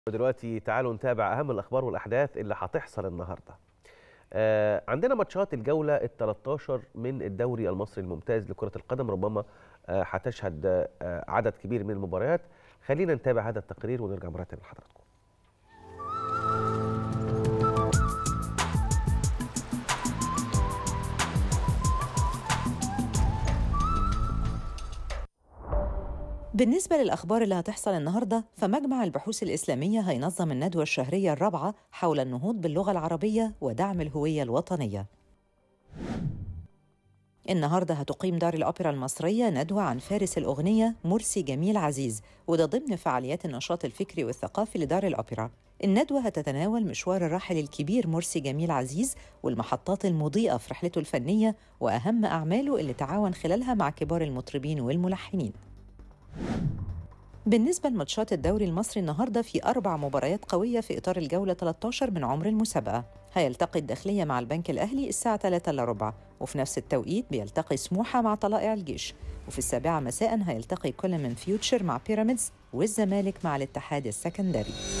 دلوقتي تعالوا نتابع أهم الأخبار والأحداث اللي هتحصل النهاردة. عندنا ماتشات الجولة ال 13 من الدوري المصري الممتاز لكرة القدم، ربما هتشهد عدد كبير من المباريات. خلينا نتابع هذا التقرير ونرجع مرة تانية لحضراتكم. بالنسبة للأخبار اللي هتحصل النهاردة، فمجمع البحوث الإسلامية هينظم الندوة الشهرية الرابعة حول النهوض باللغة العربية ودعم الهوية الوطنية. النهاردة هتقيم دار الأوبرا المصرية ندوة عن فارس الأغنية مرسي جميل عزيز، وده ضمن فعاليات النشاط الفكري والثقافي لدار الأوبرا. الندوة هتتناول مشوار الراحل الكبير مرسي جميل عزيز والمحطات المضيئة في رحلته الفنية وأهم أعماله اللي تعاون خلالها مع كبار المطربين والملحنين. بالنسبة لماتشات الدوري المصري النهاردة، في 4 مباريات قوية في إطار الجولة 13 من عمر المسابقة. هيلتقي الداخلية مع البنك الأهلي الساعة 3:15، وفي نفس التوقيت بيلتقي سموحة مع طلائع الجيش، وفي 7 مساء هيلتقي كل من فيوتشر مع بيراميدز والزمالك مع الاتحاد السكندري.